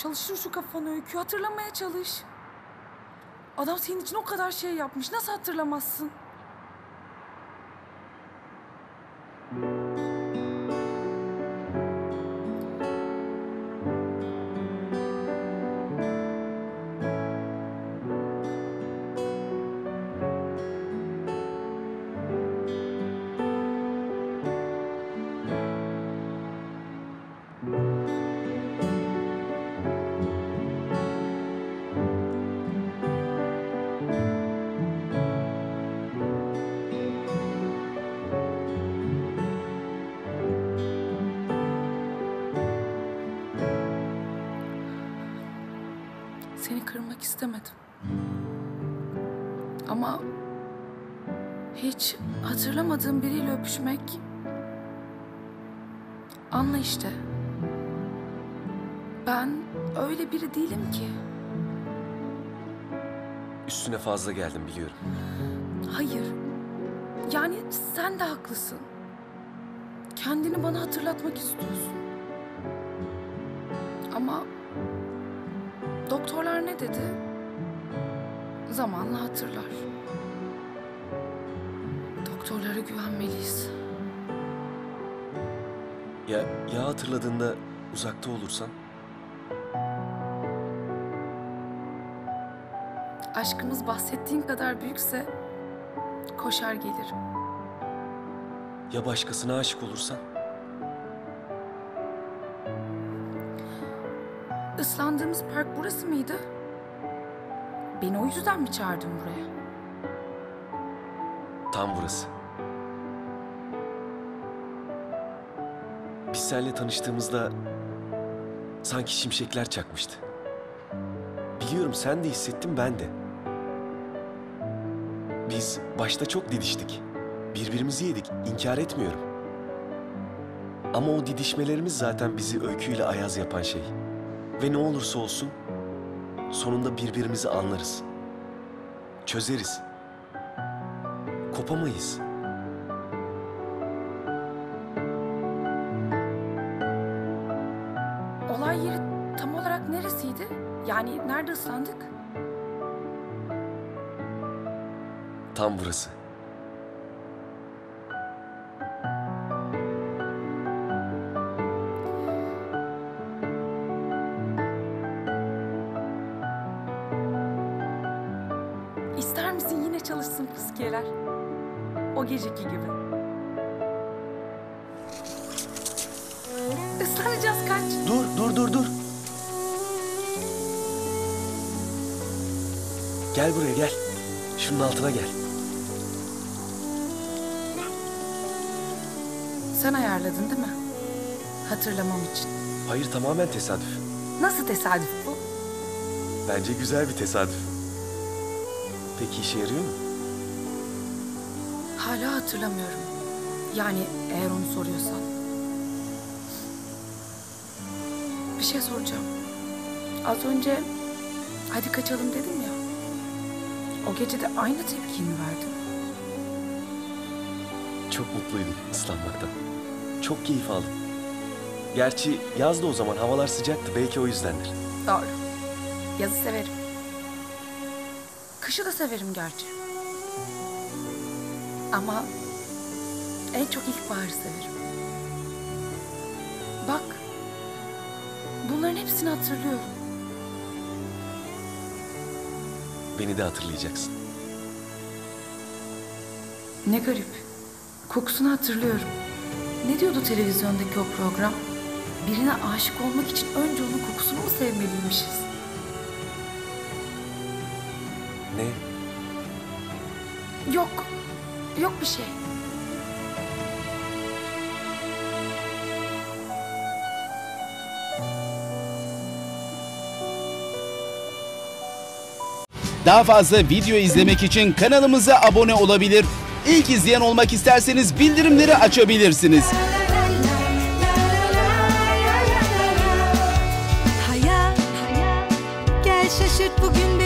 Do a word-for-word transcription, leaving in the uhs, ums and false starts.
Çalıştır şu kafanı Öykü, hatırlamaya çalış. Adam senin için o kadar şey yapmış, nasıl hatırlamazsın? Seni kırmak istemedim. Ama hiç hatırlamadığım biriyle öpüşmek... Anla işte. Ben öyle biri değilim ki. Üstüne fazla geldim biliyorum. Hayır. Yani sen de haklısın. Kendini bana hatırlatmak istiyorsun. Ama doktorlar ne dedi? Zamanla hatırlar. Doktorlara güvenmeliyiz. Ya, ya hatırladığında uzakta olursan? Aşkımız bahsettiğin kadar büyükse koşar gelirim. Ya başkasına aşık olursan? Islandığımız park burası mıydı? Beni o yüzden mi çağırdın buraya? Tam burası. Biz seninle tanıştığımızda sanki şimşekler çakmıştı. Biliyorum sen de hissettin, ben de. Biz başta çok didiştik. Birbirimizi yedik, inkar etmiyorum. Ama o didişmelerimiz zaten bizi Öykü'yle Ayaz yapan şey. Ve ne olursa olsun sonunda birbirimizi anlarız. Çözeriz. Kopamayız. Olay yeri tam olarak neresiydi? Yani nerede ıslandık? Tam burası. İster misin yine çalışsın fıskiyeler? O geceki gibi. Islanacağız kaç. Dur, dur, dur, dur. Gel buraya, gel. Şunun altına gel. Sen ayarladın değil mi? Hatırlamam için. Hayır, tamamen tesadüf. Nasıl tesadüf bu? Bence güzel bir tesadüf. Peki işe yarıyor mu? Hala hatırlamıyorum. Yani eğer onu soruyorsan. Bir şey soracağım. Az önce hadi kaçalım dedim ya. O gece de aynı tepkiyi mi verdin? Çok mutluydum ıslanmaktan. Çok keyif aldım. Gerçi yazdı o zaman, havalar sıcaktı. Belki o yüzdendir. Doğru. Yazı severim. Kışı da severim gerçi. Ama en çok ilkbaharı severim. Bak, bunların hepsini hatırlıyorum. Beni de hatırlayacaksın. Ne garip. Kokusunu hatırlıyorum. Ne diyordu televizyondaki o program? Birine aşık olmak için önce onun kokusunu mu sevmeliymişiz? Ne? Yok. Yok bir şey. Daha fazla video izlemek için kanalımıza abone olabilir. İlk izleyen olmak isterseniz bildirimleri açabilirsiniz. Hayat, gel şaşırt bugün